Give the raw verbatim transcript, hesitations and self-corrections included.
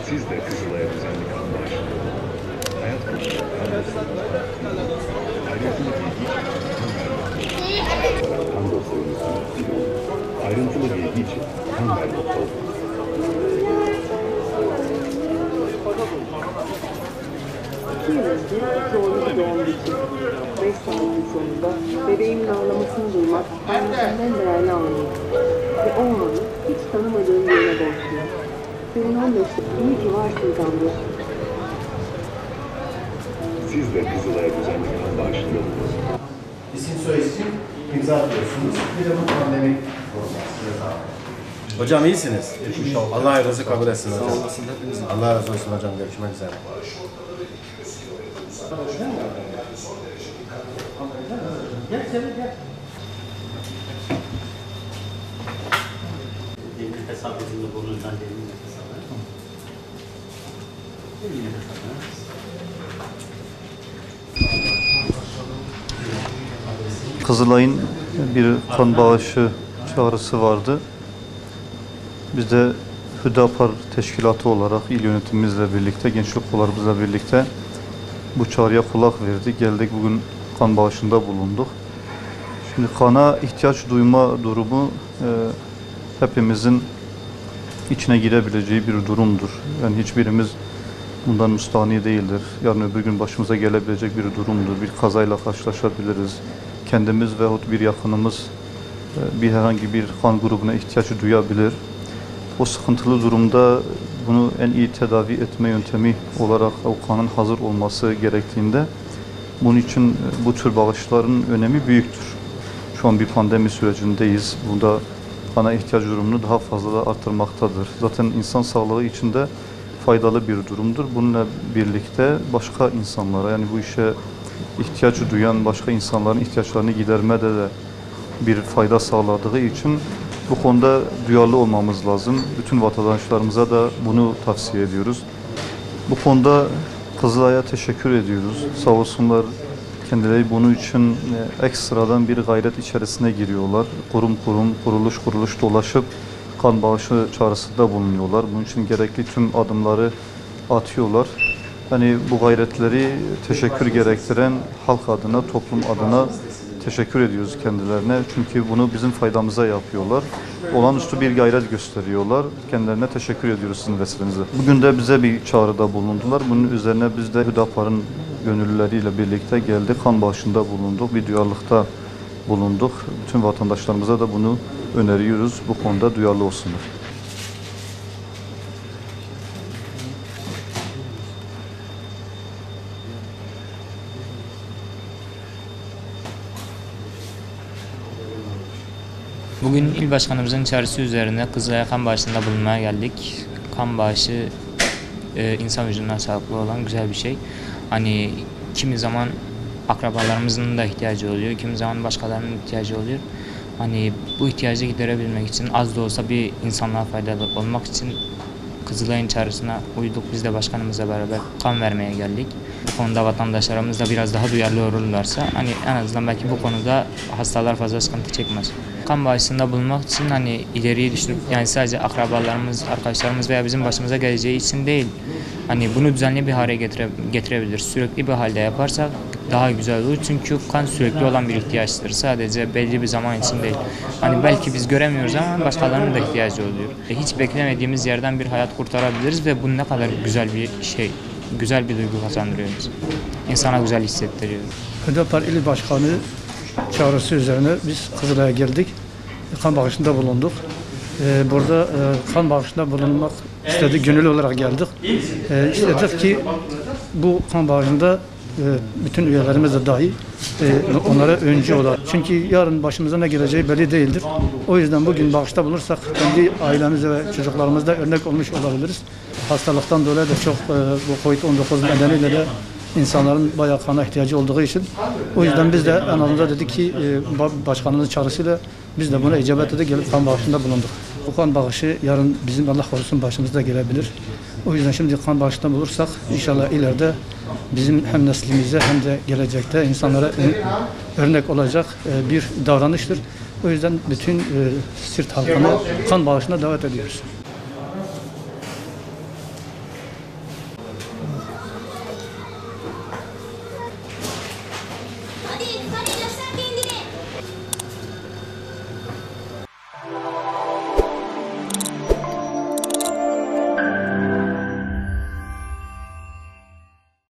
Siz de Kızılay'a düzenli kan bağışında olun. Hayat kurtarır, kan dostlarınız ayrıntılı bilgi için kan dostlarınızın ayrıntılı bilgi için kanver nokta olun. iki yıl önce zorlu bir doğum geçirdim. Beş saatin sonunda bebeğimin ağlamasını duymak hayatımın en değerli anıydı. Ve o anı hiç tanımadığım birine borçluyum. Senin on beşte iyi ki varsın Gamze. Siz de Kızılay'a düzenli kan bağışında olun. İsim soy isim imza atıyorsunuz. Bir de bu pandemi Hocam iyisiniz. İnşallah. Allah hayırlısı kabul etsin hocam. Sağ olasın hepinizin. Allah razı olsun hocam. Görüşmek üzere. Gel gel gel. Derin nefes almasında burnundan derin nefes alır. Derin nefes alır. Kızılay'ın bir kan bağışı çağrısı vardı. Biz de Hüdapar Teşkilatı olarak il yönetimimizle birlikte, gençlik kollarımızla birlikte bu çağrıya kulak verdik. Geldik bugün kan bağışında bulunduk. Şimdi kana ihtiyaç duyma durumu e, hepimizin içine girebileceği bir durumdur. Yani hiçbirimiz bundan müstahni değildir. Yarın öbür gün başımıza gelebilecek bir durumdur. Bir kazayla karşılaşabiliriz. Kendimiz veyahut bir yakınımız e, bir herhangi bir kan grubuna ihtiyaç duyabilir. O sıkıntılı durumda bunu en iyi tedavi etme yöntemi olarak o kanın hazır olması gerektiğinde bunun için bu tür bağışların önemi büyüktür. Şu an bir pandemi sürecindeyiz. Bunda kana ihtiyaç durumunu daha fazla da arttırmaktadır. Zaten insan sağlığı için de faydalı bir durumdur. Bununla birlikte başka insanlara, yani bu işe ihtiyaç duyan başka insanların ihtiyaçlarını gidermede de bir fayda sağladığı için bu konuda duyarlı olmamız lazım. Bütün vatandaşlarımıza da bunu tavsiye ediyoruz. Bu konuda Kızılay'a teşekkür ediyoruz. Sağ olsunlar, kendileri bunun için ekstradan bir gayret içerisine giriyorlar. Kurum kurum, kuruluş kuruluş dolaşıp kan bağışı çağrısında bulunuyorlar. Bunun için gerekli tüm adımları atıyorlar. Hani bu gayretleri teşekkür gerektiren halk adına, toplum adına teşekkür ediyoruz kendilerine. Çünkü bunu bizim faydamıza yapıyorlar. Olağanüstü bir gayret gösteriyorlar. Kendilerine teşekkür ediyoruz sizin vesilenizle. Bugün de bize bir çağrıda bulundular. Bunun üzerine biz de Hüdapar'ın gönüllüleriyle birlikte geldik. Kan bağışında bulunduk. Bir duyarlılıkta bulunduk. Bütün vatandaşlarımıza da bunu öneriyoruz. Bu konuda duyarlı olsunlar. Bugün il başkanımızın çağrısı üzerine Kızılay'a kan bağışında bulunmaya geldik. Kan bağışı e, insan vücuduna sağlıklı olan güzel bir şey. Hani kimi zaman akrabalarımızın da ihtiyacı oluyor, kimi zaman başkalarının ihtiyacı oluyor. Hani bu ihtiyacı giderebilmek için, az da olsa bir insanlığa faydalı olmak için Kızılay'ın çağrısına uyduk. Biz de başkanımızla beraber kan vermeye geldik. Bu konuda vatandaşlarımız da biraz daha duyarlı olurlarsa hani en azından belki bu konuda hastalar fazla sıkıntı çekmez. Kan bağışında bulunmak için hani ileriyi düşünüp, yani sadece akrabalarımız, arkadaşlarımız veya bizim başımıza geleceği için değil, hani bunu düzenli bir hale getire, getirebilir. Sürekli bir halde yaparsak daha güzel olur. Çünkü kan sürekli olan bir ihtiyaçtır. Sadece belli bir zaman için değil. Hani belki biz göremiyoruz ama başkalarının da ihtiyacı oluyor. Hiç beklemediğimiz yerden bir hayat kurtarabiliriz ve bu ne kadar güzel bir şey, güzel bir duygu kazandırıyor bize. İnsana güzel hissettiriyor. Hüdapar İl Başkanı çağrısı üzerine biz Kızılay'a geldik. Kan bağışında bulunduk. Ee, burada e, kan bağışında bulunmak istedik, gönüllü olarak geldik. Ee, istedik ki bu kan bağışında e, bütün üyelerimiz de dahi e, onlara öncü olalım. Çünkü yarın başımıza ne geleceği belli değildir. O yüzden bugün bağışta bulursak kendi ailemize ve çocuklarımıza örnek olmuş olabiliriz. Hastalıktan dolayı da çok e, bu kovid on dokuz nedeniyle de insanların bayağı kana ihtiyacı olduğu için. O yüzden biz de en azından dedik ki e, başkanımızın çağrısıyla biz de buna icabet edip gelip kan bağışında bulunduk. Bu kan bağışı yarın bizim Allah korusun başımızda gelebilir. O yüzden şimdi kan bağışında bulursak inşallah ileride bizim hem neslimize hem de gelecekte insanlara örnek olacak bir davranıştır. O yüzden bütün Siirt halkını kan bağışına davet ediyoruz.